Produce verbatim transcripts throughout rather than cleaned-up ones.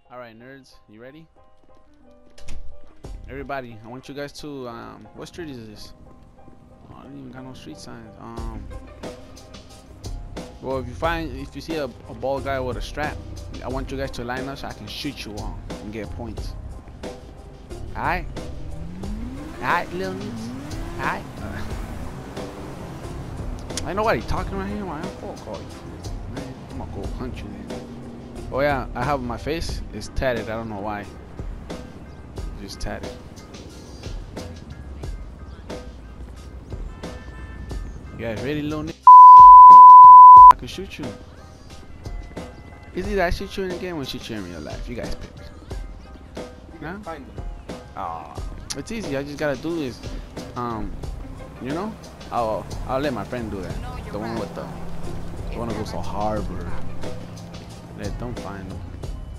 Alright, nerds, you ready? Everybody, I want you guys to, um, what street is this? Oh, I don't even got no street signs. Um, well, if you find, if you see a, a bald guy with a strap, I want you guys to line up so I can shoot you on and get points. Alright? Alright, little niggas? Alright? Ain't nobody talking right here, man. I'll call you. Man, I'm gonna go punch you then. Oh yeah, I have my face. It's tatted. I don't know why. It's just tatted. You guys ready, little nigga? I can shoot you. Is either I shoot you in the game or shoot you in real life? You guys pick. No? Oh, it's easy. I just gotta do is, um, you know, I'll I'll let my friend do that. The one with the, the one that goes to Harvard. Let them find them.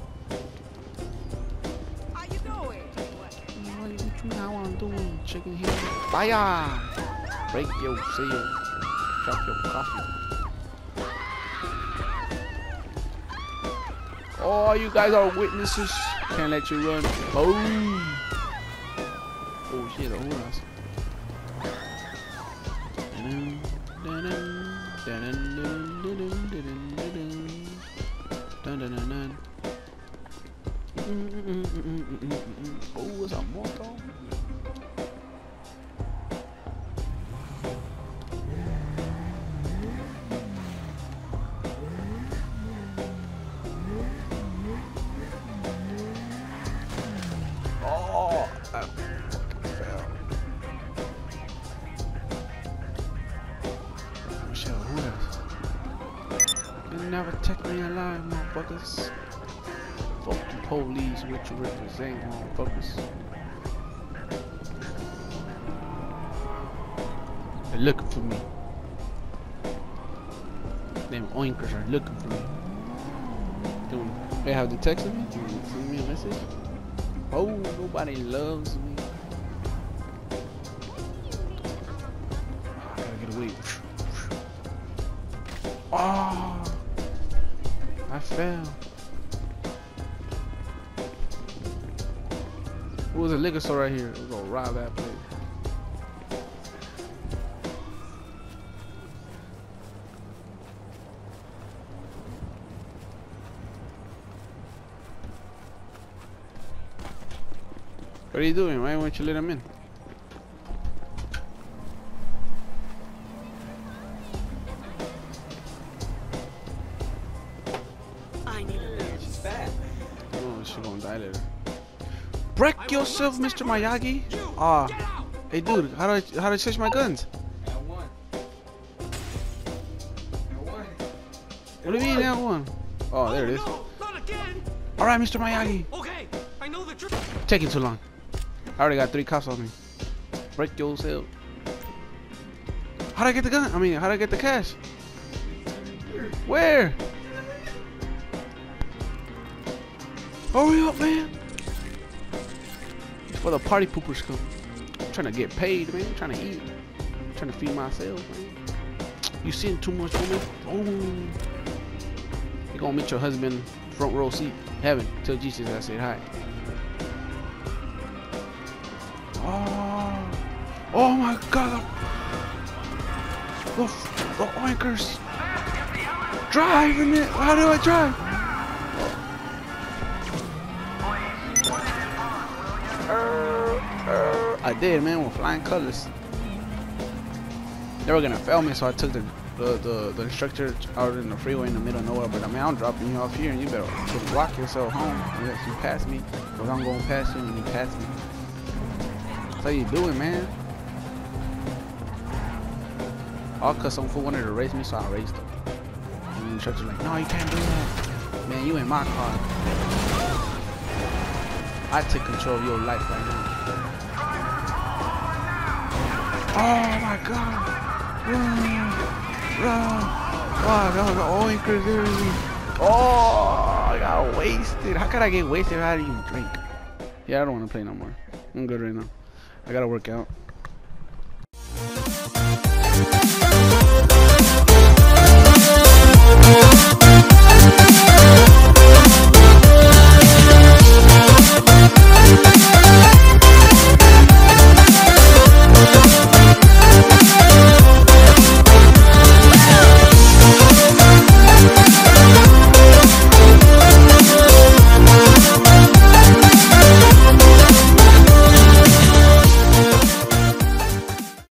How you doing? What you mean? I want to do chicken here. Fire! Break your seal. Drop your coffee. Oh, you guys are witnesses. Can't let you run. Oh. Oh shit! Who else? Dun, dun, dun, dun. Mm, mm, mm, mm, mm, mm, mm. Oh, it's a moto. Oh, I fucking fell. Oh shit, who else? You never take me alive, motherfuckers. Fuck the police, what you represent, motherfuckers. They're looking for me. Them oinkers are looking for me. Dude, they have detected me? Dude, send me a message? Oh, nobody loves me. Oh, I gotta get away. Oh, I fell. Who was a liquor store right here? We're gonna rob that place. What are you doing? Why won't you let him in? I need a beer. She's fat. Oh, she's gonna die later. Break yourself, Mister Miyagi. Ah, hey dude, how do I how do I switch my guns? L one. L one. What do you mean L one? Oh, there it is. No, not again. All right, Mister Miyagi. Okay, I know the trick. Taking too long. I already got three cops on me. Break yourself. How'd I get the gun? I mean, how'd I get the cash? Where? Hurry up, man. Before the party poopers come. I'm trying to get paid, man. I'm trying to eat. I'm trying to feed myself, man. You seeing too much, woman? Oh. You're gonna meet your husband front row seat. Heaven. Tell Jesus I said hi. Oh, oh my God! The, the oinkers driving it. How do I drive? Uh, uh, I did, man, with flying colors. They were gonna fail me, so I took the the, the the instructor out in the freeway in the middle of nowhere. But I mean, I'm dropping you off here, and you better walk yourself home unless you pass me. Because I'm going past you, and you pass me. How you doing, man? All cause some fool wanted to race me, so I raced him. And the instructor's like, no, you can't do that. Man, you in my car. I take control of your life right now. Oh my God! Run! Run! Wow, that was all oinkers there. Oh, I got wasted. How could I get wasted if I didn't even drink? Yeah, I don't want to play no more. I'm good right now. I gotta work out.